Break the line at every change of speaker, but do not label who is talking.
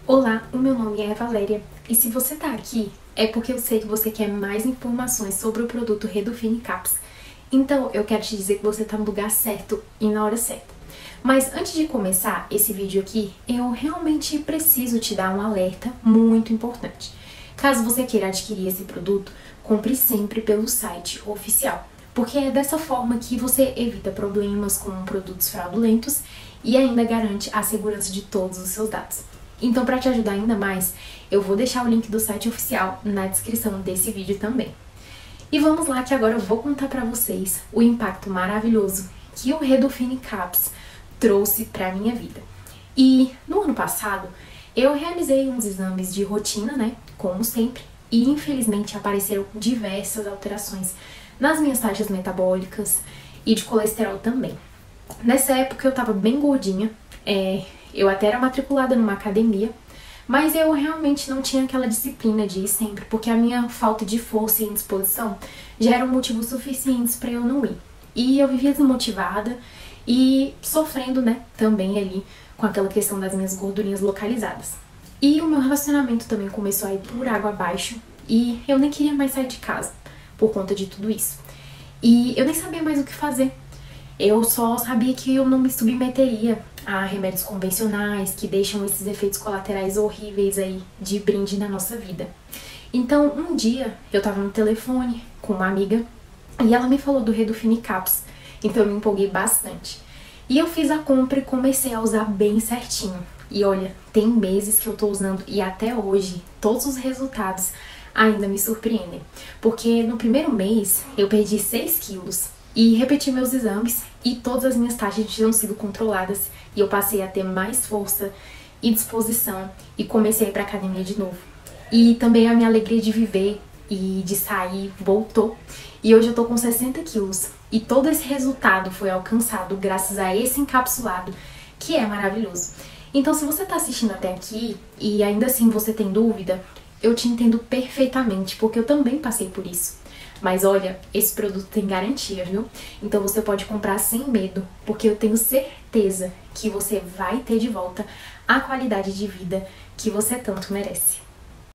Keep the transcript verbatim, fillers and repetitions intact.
Olá, o meu nome é Valéria e se você tá aqui é porque eu sei que você quer mais informações sobre o produto Redufine Caps. Então eu quero te dizer que você tá no lugar certo e na hora certa. Mas antes de começar esse vídeo aqui, eu realmente preciso te dar um alerta muito importante. Caso você queira adquirir esse produto, compre sempre pelo site oficial, porque é dessa forma que você evita problemas com produtos fraudulentos e ainda garante a segurança de todos os seus dados. Então, para te ajudar ainda mais, eu vou deixar o link do site oficial na descrição desse vídeo também. E vamos lá que agora eu vou contar para vocês o impacto maravilhoso que o Redufine Caps trouxe para minha vida. E no ano passado, eu realizei uns exames de rotina, né, como sempre, e infelizmente apareceram diversas alterações nas minhas taxas metabólicas e de colesterol também. Nessa época eu tava bem gordinha, é, eu até era matriculada numa academia, mas eu realmente não tinha aquela disciplina de ir sempre, porque a minha falta de força e indisposição já eram motivos suficientes para eu não ir. E eu vivia desmotivada e sofrendo, né, também ali com aquela questão das minhas gordurinhas localizadas. E o meu relacionamento também começou a ir por água abaixo e eu nem queria mais sair de casa por conta de tudo isso. E eu nem sabia mais o que fazer. Eu só sabia que eu não me submeteria a remédios convencionais que deixam esses efeitos colaterais horríveis aí de brinde na nossa vida. Então, um dia, eu tava no telefone com uma amiga e ela me falou do Redufine Caps, então eu me empolguei bastante. E eu fiz a compra e comecei a usar bem certinho. E olha, tem meses que eu tô usando e até hoje, todos os resultados ainda me surpreendem. Porque no primeiro mês, eu perdi seis quilos. E repeti meus exames e todas as minhas taxas tinham sido controladas e eu passei a ter mais força e disposição e comecei a ir pra academia de novo. E também a minha alegria de viver e de sair voltou e hoje eu tô com sessenta quilos e todo esse resultado foi alcançado graças a esse encapsulado que é maravilhoso. Então se você tá assistindo até aqui e ainda assim você tem dúvida, eu te entendo perfeitamente porque eu também passei por isso. Mas olha, esse produto tem garantia, viu? Então você pode comprar sem medo, porque eu tenho certeza que você vai ter de volta a qualidade de vida que você tanto merece.